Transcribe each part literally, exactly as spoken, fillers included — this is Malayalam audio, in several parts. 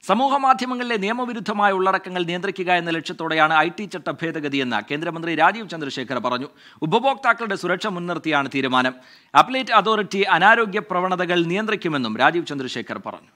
സമൂഹ മാധ്യമങ്ങളിലെ നിയമവിരുദ്ധമായ ഉള്ളടക്കങ്ങൾ നിയന്ത്രിക്കുക എന്ന ലക്ഷ്യത്തോടെയാണ് ഐ ടി ചട്ട ഭേദഗതിയെന്ന് കേന്ദ്രമന്ത്രി രാജീവ് ചന്ദ്രശേഖർ പറഞ്ഞു. ഉപഭോക്താക്കളുടെ സുരക്ഷ മുൻനിർത്തിയാണ് തീരുമാനം. അപ്പലേറ്റ് അതോറിറ്റി അനാരോഗ്യ പ്രവണതകൾ നിയന്ത്രിക്കുമെന്നും രാജീവ് ചന്ദ്രശേഖർ പറഞ്ഞു.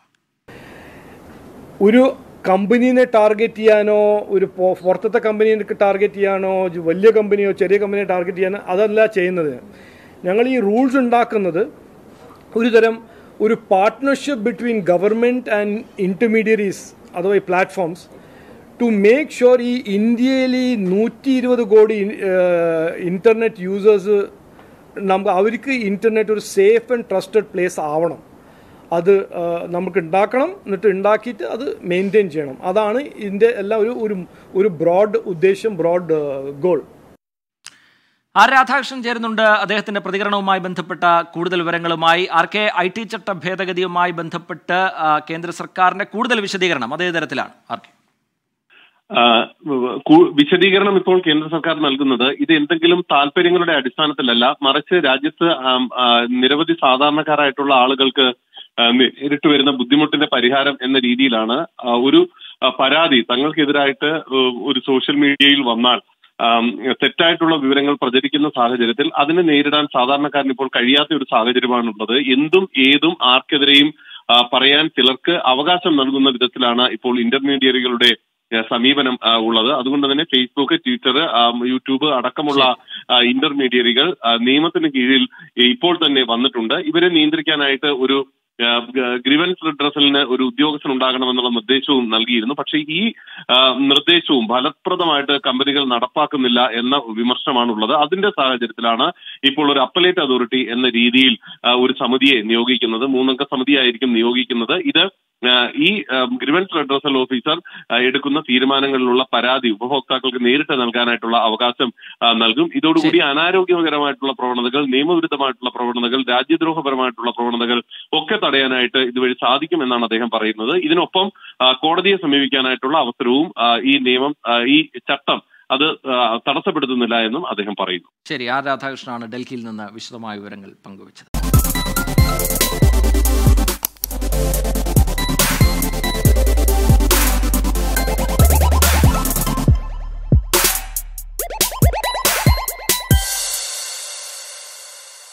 ഒരു കമ്പനീനെ ടാർഗറ്റ് ചെയ്യാനോ ഒരു പുറത്തത്തെ കമ്പനീനെ ടാർഗറ്റ് ചെയ്യാനോ വലിയ കമ്പനിയോ ചെറിയ കമ്പനിയെ ടാർഗറ്റ് ചെയ്യാനോ അതല്ല ചെയ്യുന്നത്. ഞങ്ങൾ ഈ റൂൾസ് ഉണ്ടാക്കുന്നത് ഒരു തരം ഒരു partnership between government and intermediaries അഥവാ ഈ പ്ലാറ്റ്ഫോംസ് ടു മേക്ക് ഷുവർ ഈ ഇന്ത്യയിൽ ഈ നൂറ്റി ഇരുപത് കോടി ഇൻ്റർനെറ്റ് യൂസേഴ്സ് നമുക്ക് അവർക്ക് ഇൻ്റർനെറ്റ് ഒരു സേഫ് ആൻഡ് ട്രസ്റ്റഡ് പ്ലേസ് ആവണം. അത് നമുക്ക് ഉണ്ടാക്കണം, എന്നിട്ട് ഉണ്ടാക്കിയിട്ട് അത് മെയിൻറ്റെയിൻ ചെയ്യണം. അതാണ് ഇതിൻ്റെ എല്ലാം ഒരു ഒരു ഒരു ബ്രോഡ് ഉദ്ദേശം, ബ്രോഡ് ഗോൾ. ആർ രാധാകൃഷ്ണൻ ചേരുന്നുണ്ട്. അദ്ദേഹത്തിന്റെ പ്രതികരണവുമായി ബന്ധപ്പെട്ട കൂടുതൽ വിവരങ്ങളുമായി. ആർ കെ, ഐ ടി ചട്ട ഭേദഗതിയുമായി ബന്ധപ്പെട്ട് കേന്ദ്ര സർക്കാരിന്റെ കൂടുതൽ വിശദീകരണം അതേ തരത്തിലാണ്. ആർ കെ, വിശദീകരണം ഇപ്പോൾ കേന്ദ്ര സർക്കാർ നൽകുന്നത് ഇത് എന്തെങ്കിലും താല്പര്യങ്ങളുടെ അടിസ്ഥാനത്തിലല്ല, മറിച്ച് രാജ്യത്ത് നിരവധി സാധാരണക്കാരായിട്ടുള്ള ആളുകൾക്ക് നേരിട്ട് വരുന്ന ബുദ്ധിമുട്ടിന്റെ പരിഹാരം എന്ന രീതിയിലാണ്. ഒരു പരാതി തങ്ങൾക്കെതിരായിട്ട് ഒരു സോഷ്യൽ മീഡിയയിൽ വന്നാൽ തെറ്റായിട്ടുള്ള വിവരങ്ങൾ പ്രചരിക്കുന്ന സാഹചര്യത്തിൽ അതിനെ നേരിടാൻ സാധാരണക്കാരന് ഇപ്പോൾ കഴിയാത്ത ഒരു സാഹചര്യമാണുള്ളത്. എന്തും ഏതും ആർക്കെതിരെയും പറയാൻ ചിലർക്ക് അവകാശം നൽകുന്ന വിധത്തിലാണ് ഇപ്പോൾ ഇന്റർമീഡിയറികളുടെ സമീപനം ഉള്ളത്. അതുകൊണ്ട് തന്നെ ഫേസ്ബുക്ക്, ട്വിറ്റർ, യൂട്യൂബ് അടക്കമുള്ള ഇന്റർമീഡിയറികൾ നിയമത്തിന് കീഴിൽ ഇപ്പോൾ തന്നെ വന്നിട്ടുണ്ട്. ഇവരെ നിയന്ത്രിക്കാനായിട്ട് ഒരു ഗ്രീവൻസ് റിഡ്രസലിന് ഒരു ഉദ്യോഗസ്ഥൻ ഉണ്ടാകണമെന്നുള്ള നിർദ്ദേശവും നൽകിയിരുന്നു. പക്ഷേ ഈ നിർദ്ദേശവും ഫലപ്രദമായിട്ട് കമ്പനികൾ നടപ്പാക്കുന്നില്ല എന്ന വിമർശനമാണുള്ളത്. അതിന്റെ സാഹചര്യത്തിലാണ് ഇപ്പോൾ ഒരു അപ്പലേറ്റ് അതോറിറ്റി എന്ന രീതിയിൽ ഒരു സമിതിയെ നിയോഗിക്കുന്നത്. മൂന്നംഗ സമിതിയായിരിക്കും നിയോഗിക്കുന്നത്. ഇത് ഈ ഗ്രീവൻസ് റിഡ്രസൽ ഓഫീസർ എടുക്കുന്ന തീരുമാനങ്ങളിലുള്ള പരാതി ഉപഭോക്താക്കൾക്ക് നേരിട്ട് നൽകാനായിട്ടുള്ള അവകാശം നൽകും. ഇതോടുകൂടി അനാരോഗ്യകരമായിട്ടുള്ള പ്രവണതകൾ, നിയമവിരുദ്ധമായിട്ടുള്ള പ്രവണതകൾ, രാജ്യദ്രോഹപരമായിട്ടുള്ള പ്രവണതകൾ ഒക്കെ തടയാനായിട്ട് ഇതുവഴി സാധിക്കുമെന്നാണ് അദ്ദേഹം പറയുന്നത്. ഇതിനൊപ്പം കോടതിയെ സമീപിക്കാനായിട്ടുള്ള അവസരവും ഈ നിയമം, ഈ ചട്ടം അത് തടസ്സപ്പെടുത്തുന്നില്ല എന്നും അദ്ദേഹം പറയുന്നു. ശരി, ആർ രാധാകൃഷ്ണനാണ് ഡൽഹിയിൽ നിന്ന് വിശദമായ വിവരങ്ങൾ പങ്കുവച്ചത്.